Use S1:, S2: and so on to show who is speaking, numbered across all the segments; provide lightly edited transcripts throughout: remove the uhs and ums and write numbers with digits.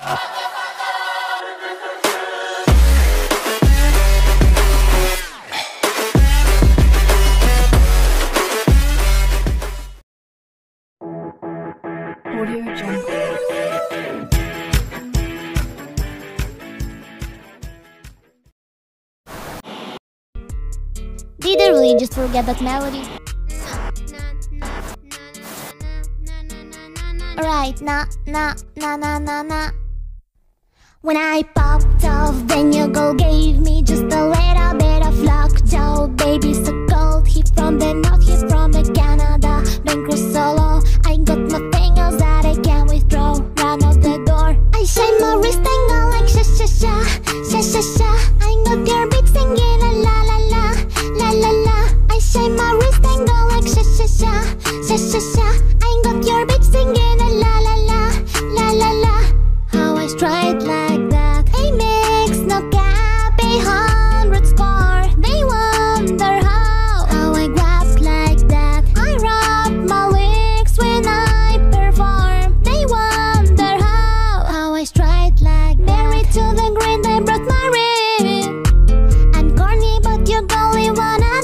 S1: Did I really just forget that melody? Alright, na na na na na na. When I popped off, then your girl gave me just a little bit of lockjaw. Baby so cold, he from the north, he from the Canada. Don't cross solo, I got nothing else that I can withdraw. Run out the door, I shine my wrist and go like sha sha sha, sha sha sha. I got your beat singing a la la la, la la la. I shine my wrist and go like sha sha sha, sha sha sha. I got your beat singing a la la la, la la la. How I stride like that, a mix, no cap, 100 score. They wonder how I grab like that. I rap my licks when I perform. They wonder how I stride like that. Married to the green, they brought my ring. I'm corny, but you only wanna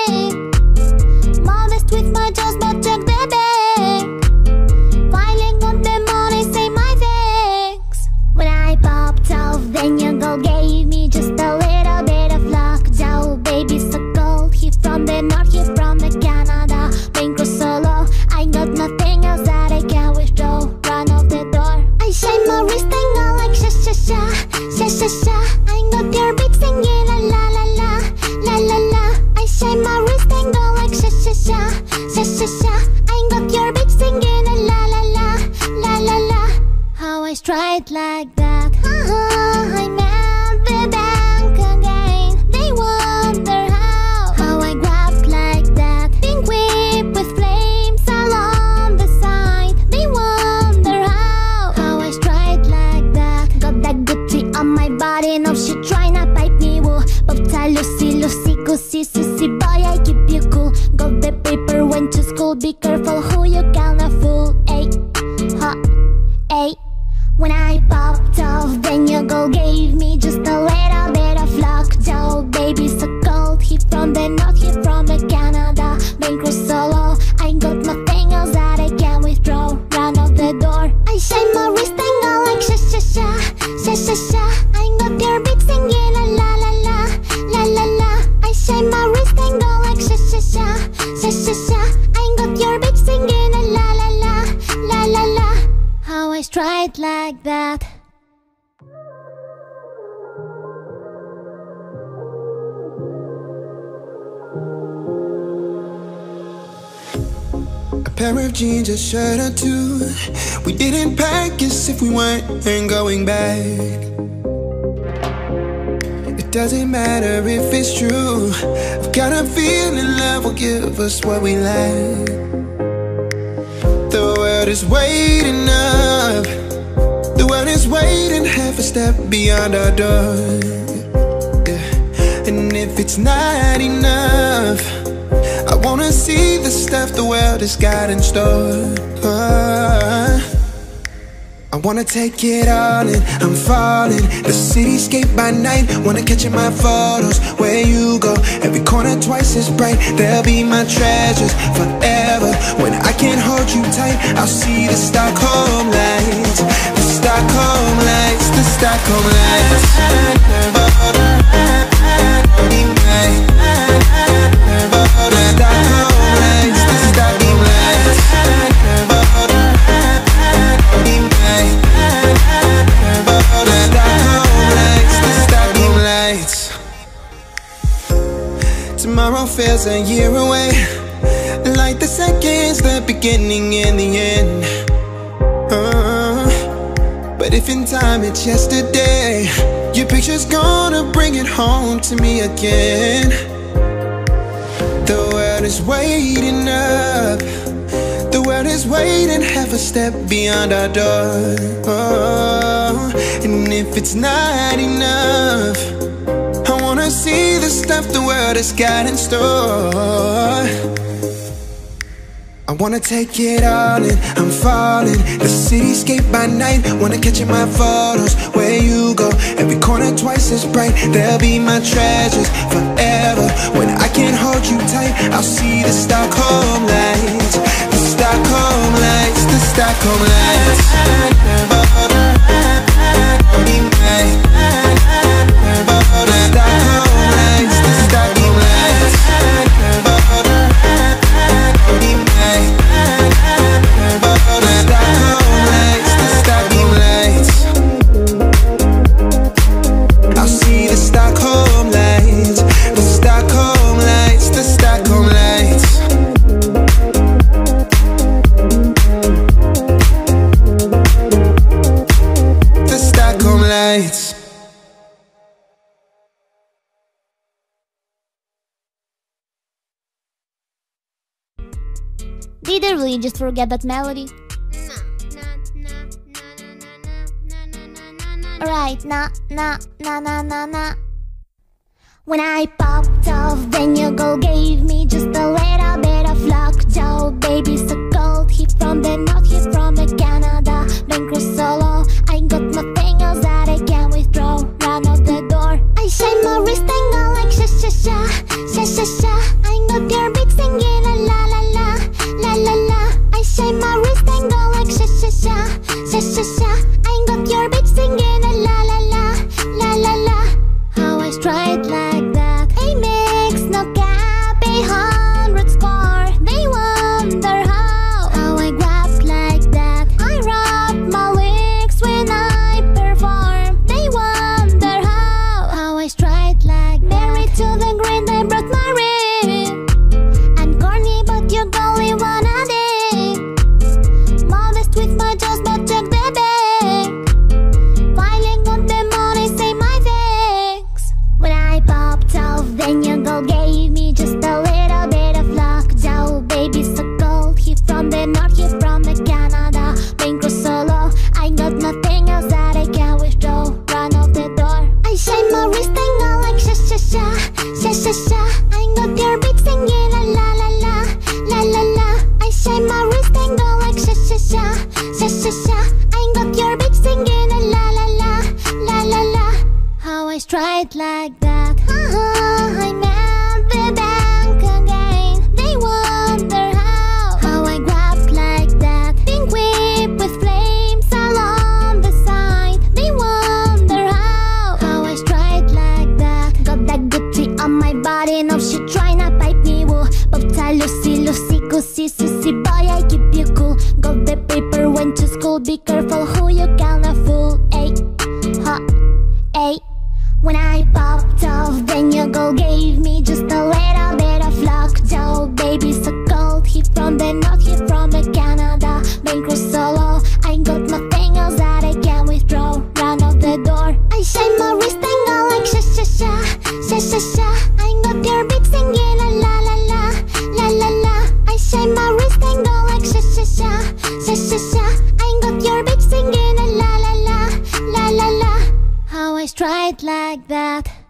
S1: dig. Modest with my jaws, but check the bag. Filing on the money, say my thanks. When I popped off, then your girl gave me just a little bit of lockjaw. Baby so cold, he from the north, he from the Canada. Main cross solo, I got nothing else that I can withdraw. Run off the door, I shine my wrist and go like sha sha sha, sha sha sha. I got your beat singing a la la la, la la la. I shine my wrist and go like sha sha sha, sha sha sha. I got your beat singing a la la la, la la la. How I stride like that. I'm at the bank again. They wonder how I grab like that. Pink whip with flames along the side. They wonder how I stride like that. Got that Gucci on my body, now she tryna pipe me woo. Bobta Lucy, Lucy, goosey, susie, boy I keep you cool. Got the paper, went to school, be careful who you gonna fool. Ay, ha, ay. When I popped off, then your girl gave me just a little bit of lockjaw. Baby so cold, he from the north, he from the Canada. Main cross solo, I got nothing else that I can withdraw. Run off the door, I shine my wrist and go like sha sha sha, sha sha sha. I got your beat singing a la la la, la la la. I shine my wrist and go like sha sha sha, sha sha sha. I got your beat singing a la la la, la la la. How I stride like that.
S2: A pair of jeans, a shirt or two. We didn't pack as if we weren't going back. It doesn't matter if it's true. I've got a feeling love will give us what we lack. The world is waiting up. The world is waiting half a step beyond our door. Yeah. And if it's not enough, I wanna see the stuff the world has got in store. I wanna take it all in, I'm falling. The cityscape by night, wanna catch in my photos. Where you go, every corner twice as bright. They'll be my treasures forever. When I can't hold you tight, I'll see the Stockholm lights. The Stockholm lights, the Stockholm lights. The Stockholm lights, the Stockholm lights. Tomorrow feels a year away, like the seconds, the beginning and the end. But if in time it's yesterday, your picture's gonna bring it home to me again. The world is waiting up. The world is waiting half a step beyond our door. And if it's not enough, I wanna see the stuff the world has got in store. I I wanna take it all in, I'm falling. The cityscape by night, wanna catch in my photos. Where you go, every corner twice as bright. They'll be my treasures forever. When I can't hold you tight, I'll see the Stockholm lights. The Stockholm lights, the Stockholm lights.
S1: Did I really just forget that melody? Alright, na na na na na na. When I popped off, then your girl gave me just a little bit of lockjaw. Baby so cold, he from the north, he from the Canada. Been cruise solo, I got my fingers that I can't withdraw. Run out the door, I shine my wrist and go like sha sha sha, sha sha sha. I got your beat singing a la la la, la la la. I shine my wrist and go like sha sha sha, sha sha sha. I got your beat singing a la la la, la la la. How I stride like that, a mix, no cap, 100 score. They wonder how I grab like that. I rub my legs when I perform. They wonder how I stride like that. Married to the green, they brought my ring. I'm corny, but you only wanna dig. Modest with my jaws, but check the bank. Filing on the money, say my thanks. When I popped off, then your girl gave me just a little bit of lockjaw. Baby so cold, he from the north, he from the Canada. Been cruise solo, I got nothing else that I can withdraw. Run out the door, I shine my wrist and go like sha sha sha, sha sha sha. I got your beat singing a la la la, la la la. I shine my wrist and go like sha sha sha, sha sha sha. I got your beat singing a la la la, la la la. How I stride like that. I'm at the bank again. They wonder how I grabbed like that. Pink whip with flames along the side. They wonder how I stride like that. Got that Gucci on my body, no she tryna pipe me woo. Bobta Lucy, Lucy, Goosey, Susie, boy I keep you cool. Got the paper, went to school, be careful who you gonna fool. Ay, ha, ay. When I popped off, then your girl gave me just a little bit of lockjaw. Baby so cold, he from the north, he from the Canada. Been cruise solo, I got my fingers that I can't withdraw. Run out the door, I shine my wrist and go like sha sha sha, sha sha sha. I got your beat singing a la la la, la la la. I shine my wrist and go like sha sha sha, sha sha sha. I got your beat singing a la la la, la la la. How I stride like that.